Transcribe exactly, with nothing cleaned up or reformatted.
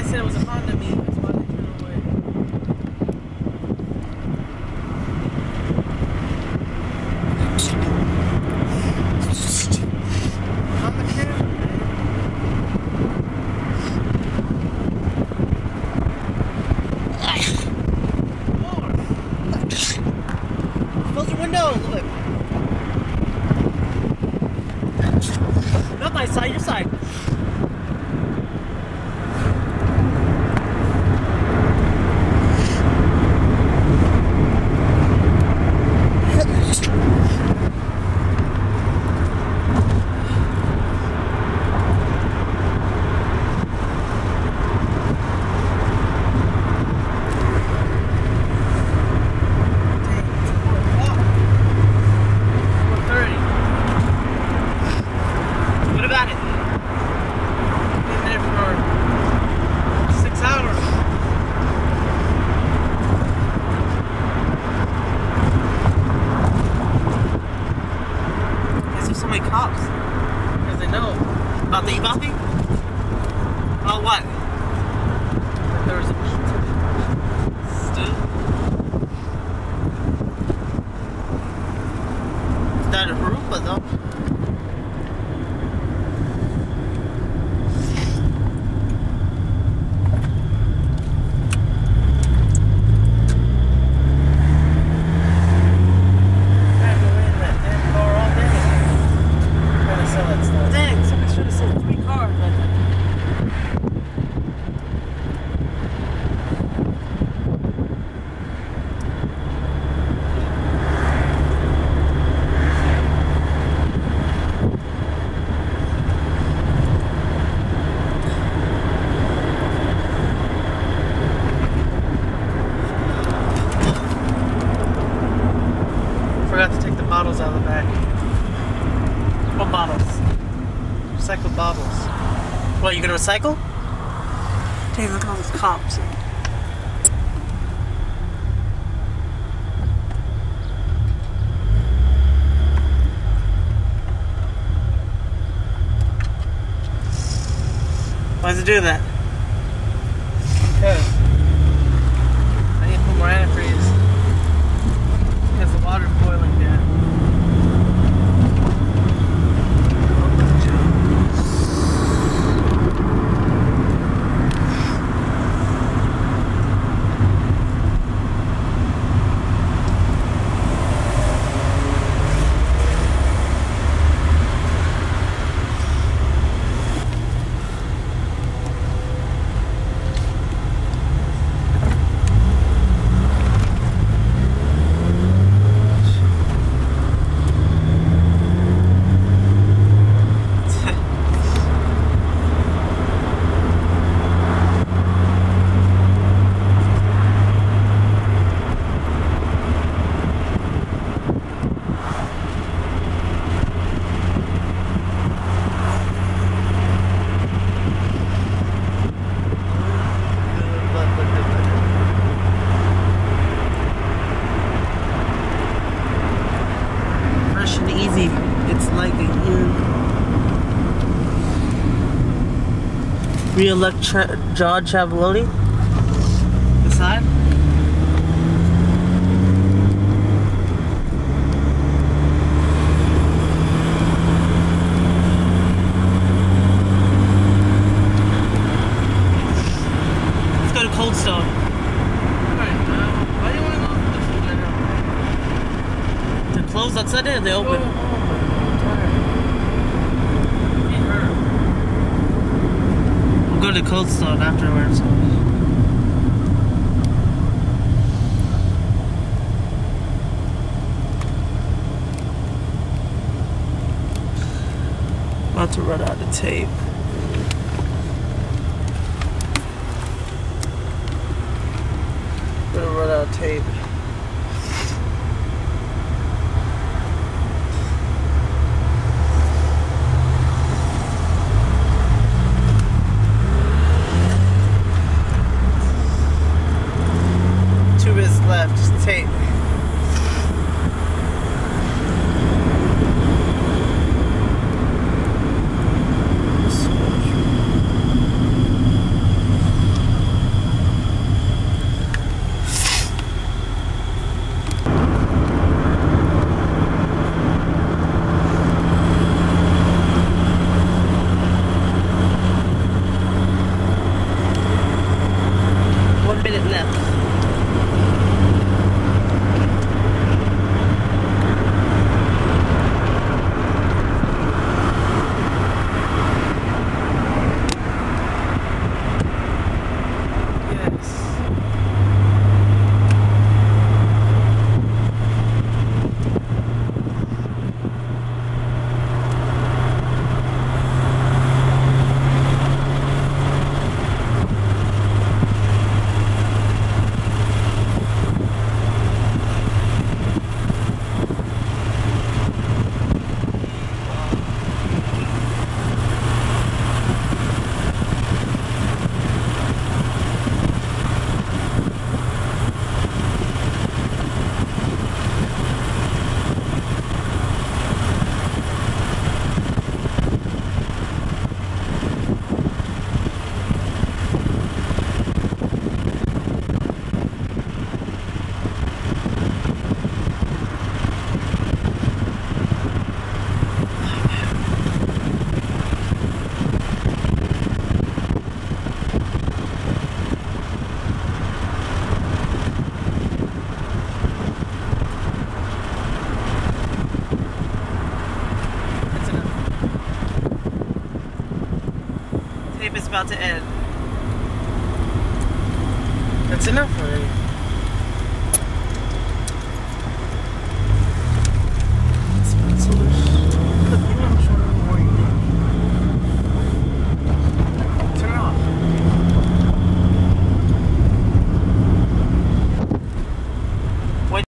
said it was a Honda Meet. That's why they threw it away. On the camera, man. Close your window, look. Not my side, your side. Cops, because they know about the Eibach Meet. About what? That there was a stew. That a Harupa though. Dang, somebody should have sold three cars right there. Forgot to take the bottles out of the back. What bottles? Recycled bottles. What, you gonna recycle? Dang, look at all those cops. Why does it do that? Because I need to put more antifreeze. Because the water's boiling down. Easy. It's like a re-elect John Chavaloni. This side. Let's go to Cold Stone. Closed on Sunday and they open. Oh, oh, we'll go to Cold Stone afterwards. About to run out of tape. Gonna run out of tape. Left, just tape. enough. Tape is about to end. That's enough already.